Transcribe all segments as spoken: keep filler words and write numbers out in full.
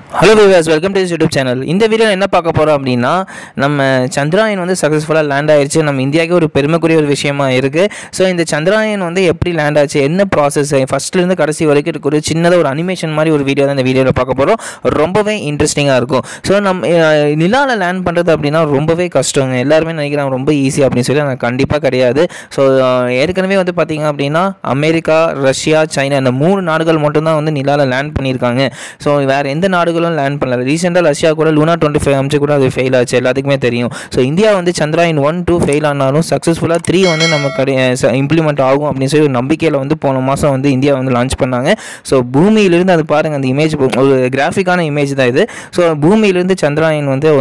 Hello viewers, welcome to this YouTube channel. இந்த வீடியோல என்ன பார்க்க போறோம் அப்படினா நம்ம சந்திராயன் வந்து சக்சஸ்ஃபுல்லா லேண்ட் ஆயிருச்சு. நம்ம இந்தியாவுக்கு ஒரு பெருமைக்குரிய ஒரு விஷயமா இருக்கு. சோ இந்த சந்திராயன் வந்து எப்படி லேண்ட் ஆச்சு, என்ன process, ஃபர்ஸ்ட்ல இருந்து கடைசி வரைக்கும் இருக்க ஒரு சின்னதா ஒரு அனிமேஷன் மாதிரி ஒரு வீடியோ தான் இந்த வீடியோல பார்க்க போறோம். ரொம்பவே இன்ட்ரஸ்டிங்கா இருக்கும். சோ நம்ம நிலால லேண்ட் பண்றது அப்படினா ரொம்பவே கஷ்டங்க. எல்லாரும் நினைக்கிறாங்க ரொம்ப ஈஸி அப்படி சொல்லி, அது கண்டிப்பா கிடையாது. சோ ஏற்கனவே வந்து பாத்தீங்க அப்படினா அமெரிக்கா, ரஷ்யா, சைனா இந்த மூணு நாடுகள் மட்டும் தான் வந்து நிலால லேண்ட் பண்ணிருக்காங்க. சோ வேற எந்த நாடுகளும் லேண்ட் பண்ணல. ரீசெண்டா ரஷ்யா கூட லூனா இருபத்தி ஐந்து அம்ச கூட அது ஃபெயில் ஆச்சு, எல்லாத்துக்குமே தெரியும். ஸோ இந்தியா வந்து சந்திராயன் ஒன் டூ ஃபெயில் ஆனாலும் சக்ஸஸ்ஃபுல்லாக த்ரீ வந்து நமக்கு இம்ப்ளிமெண்ட் ஆகும் அப்படின்னு சொல்லி ஒரு நம்பிக்கையில் வந்து போன மாதம் வந்து இந்தியா வந்து லான்ச் பண்ணாங்க. ஸோ பூமியிலிருந்து அது பாருங்கள், அந்த இமேஜ் ஒரு கிராஃபிக்கான இமேஜ் தான் இது. ஸோ பூமியிலிருந்து சந்திராயன் வந்து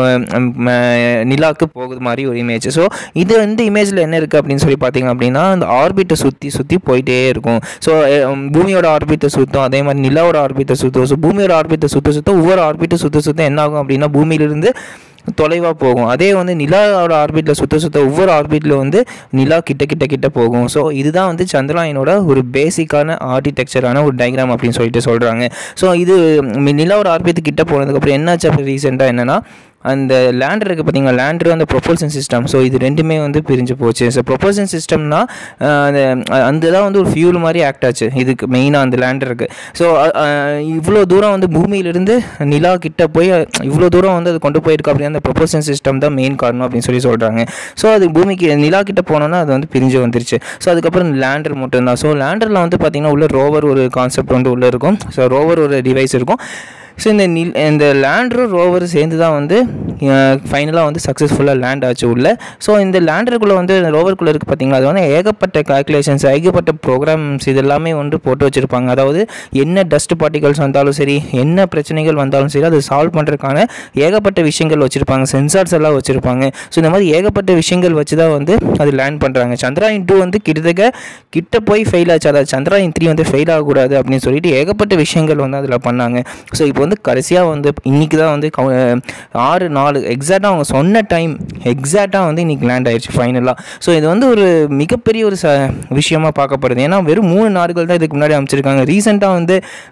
நிலாவுக்கு போகுது மாதிரி ஒரு இமேஜ். ஸோ இது வந்து இமேஜில் என்ன இருக்குது அப்படின்னு சொல்லி பார்த்தீங்க அப்படின்னா, அந்த ஆர்பிட்டை சுற்றி சுற்றி போயிட்டே இருக்கும். ஸோ பூமியோட ஆர்பிட்டை சுற்றும், அதே மாதிரி நிலாவோட ஆர்பிட்டை சுற்றும். ஸோ பூமியோட ஆர்பிட்டை சுற்ற சுற்ற ஒவ்வொரு ஆர்பிட்டு சுற்ற சுற்ற என்ன ஆகும் அப்படின்னா பூமியிலிருந்து தொலைவாக போகும். அதே வந்து நிலாவோட ஆர்பிட்டில் சுற்ற சுற்ற ஒவ்வொரு ஆர்பிட்டில் வந்து நிலா கிட்ட கிட்ட கிட்ட போகும். ஸோ இதுதான் வந்து சந்திராயனோட ஒரு பேசிக்கான ஆர்கிடெக்சரான ஒரு டயக்ராம் அப்படின்னு சொல்லிட்டு சொல்கிறாங்க. ஸோ இது நிலாவோட ஆர்பிட்டு கிட்ட போனதுக்கப்புறம் என்னாச்சு அப்படி ரீசெண்டாக என்னென்னா, அந்த லேண்டர் இருக்குது பார்த்தீங்களா, லேண்டர் அந்த ப்ரொபல்ஷன் சிஸ்டம். ஸோ இது ரெண்டுமே வந்து பிரிஞ்சு போச்சு. ஸோ ப்ரொபல்ஷன் சிஸ்டம்னா அந்த அந்த தான் வந்து ஒரு ஃபியூல் மாதிரி ஆக்ட் ஆச்சு இதுக்கு மெயினாக அந்த லேண்டருக்கு. ஸோ இவ்வளோ தூரம் வந்து பூமியிலிருந்து நிலா கிட்ட போய் இவ்வளோ தூரம் வந்து அது கொண்டு போயிருக்கு அப்படின்னா அந்த ப்ரொபல்ஷன் சிஸ்டம் தான் மெயின் காரணம் அப்படின்னு சொல்லி சொல்கிறாங்க. ஸோ அது பூமிக்கு நிலா கிட்ட போனோன்னா அது வந்து பிரிஞ்சு வந்துருச்சு. ஸோ அதுக்கப்புறம் லேண்டர் மட்டும்தான். ஸோ லேண்டரில் வந்து பார்த்திங்கன்னா உள்ள ரோவர் ஒரு கான்செப்ட் வந்து உள்ளே இருக்கும். ஸோ ரோவர் ஒரு டிவைஸ் இருக்கும். ஸோ இந்த நில் இந்த லேண்டரும் ரோவரும் சேர்ந்து தான் வந்து ஃபைனலாக வந்து சக்ஸஸ்ஃபுல்லாக லேண்ட் ஆச்சு உள்ள. ஸோ இந்த லேண்டருக்குள்ளே வந்து ரோவருக்குள்ளே இருக்குது பார்த்தீங்களா, அது வந்து ஏகப்பட்ட கால்குலேஷன்ஸ், ஏகப்பட்ட ப்ரோக்ராம்ஸ் இதெல்லாமே வந்து போட்டு வச்சுருப்பாங்க. அதாவது என்ன டஸ்ட் பார்ட்டிகல்ஸ் வந்தாலும் சரி, என்ன பிரச்சனைகள் வந்தாலும் சரி, அது சால்வ் பண்ணுறதுக்கான ஏகப்பட்ட விஷயங்கள் வச்சுருப்பாங்க, சென்சார்ஸ் எல்லாம் வச்சுருப்பாங்க. ஸோ இந்த மாதிரி ஏகப்பட்ட விஷயங்கள் வச்சு தான் வந்து அது லேண்ட் பண்ணுறாங்க. சந்திராயன் டூ வந்து கிட்டத்தட்ட கிட்ட போய் ஃபெயில் ஆச்சு. அதாவது சந்திராயன் த்ரீ வந்து ஃபெயில் ஆகக்கூடாது அப்படின்னு சொல்லிட்டு ஏகப்பட்ட விஷயங்கள் வந்து அதில் பண்ணாங்க. ஸோ இப்போ வந்து கடைசியாக வந்து இன்றைக்கி தான் வந்து ஆறு நாலு எக்ஸாக்டாக அவங்க சொன்ன டைம் எக்ஸாக்டாக வந்து இன்றைக்கி லேண்ட் ஆயிடுச்சு ஃபைனலாக. ஸோ இது வந்து ஒரு மிகப்பெரிய ஒரு ச விஷயமாக பார்க்கப்படுது. ஏன்னா வெறும் மூணு நாடுகள் தான் இதுக்கு முன்னாடி அமைச்சிருக்காங்க. ரீசெண்டாக வந்து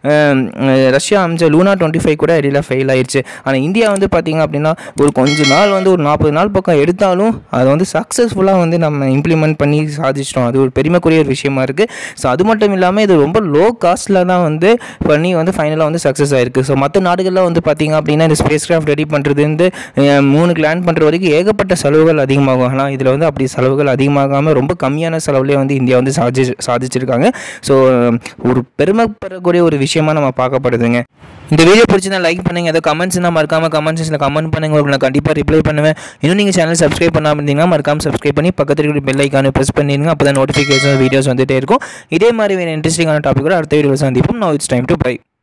ரஷ்யா அமைச்ச லூனா டுவெண்ட்டி ஃபைவ் கூட இடையில ஃபெயில் ஆயிடுச்சு. ஆனால் இந்தியா வந்து பார்த்திங்க அப்படின்னா ஒரு கொஞ்ச நாள் வந்து ஒரு நாற்பது நாள் பக்கம் எடுத்தாலும் அதை வந்து சக்ஸஸ்ஃபுல்லாக வந்து நம்ம இம்ப்ளிமெண்ட் பண்ணி சாதிச்சிட்டோம். அது ஒரு பெருமைக்குரிய ஒரு விஷயமா இருக்குது. ஸோ அது மட்டும் இல்லாமல் இது ரொம்ப லோ காஸ்ட்டில் தான் வந்து பண்ணி வந்து ஃபைனலாக வந்து சக்ஸஸ் ஆயிருக்கு. ஸோ மற்ற நாடுகளில் வந்து பார்த்திங்க அப்படின்னா இந்த ஸ்பேஸ் கிராஃப்ட் ரெடி பண்ணுறது வந்து மூணுக்கு லேண்ட் பண்ணுற வரைக்கும் ஏகப்பட்ட செலவுகள் அதிகமாகும். ஆனால் இதில் வந்து அப்படி செலவுகள் அதிகமாகாமல் ரொம்ப கம்மியான செலவுலேயே வந்து இந்தியா வந்து சாதி சாதிச்சிருக்காங்க. ஸோ ஒரு பெருமைப்படக்கூடிய ஒரு விஷயமா நம்ம பார்க்கப்படுதுங்க. இந்த வீடியோ பிடிச்சிருந்தா லைக் பண்ணுங்கள். ஏதோ கமெண்ட்ஸ்னா மறக்காமல் கமெண்ட் செக்ஷனில் கமெண்ட் பண்ணுங்கள். உங்களுக்கு நான் கண்டிப்பாக ரிப்ளை பண்ணுவேன். இன்னும் நீங்கள் சேனல் சப்ஸ்கிரைப் பண்ணாமல் இருந்தீங்கன்னா மறக்காமல் சப்ஸ்கிரைப் பண்ணி பக்கத்தில் இருக்கிற பெல் ஐக்கானை ப்ரெஸ் பண்ணிடுங்க. அப்போ தான் நோட்டிஃபிகேஷன் வீடியோஸ் வந்துகிட்டே இருக்கும். இதே மாதிரி வேறு இன்ட்ரெஸ்டிங்கான டாபிக் கூட அடுத்த வீடியோவில் சந்திப்போம். Now it's time to by.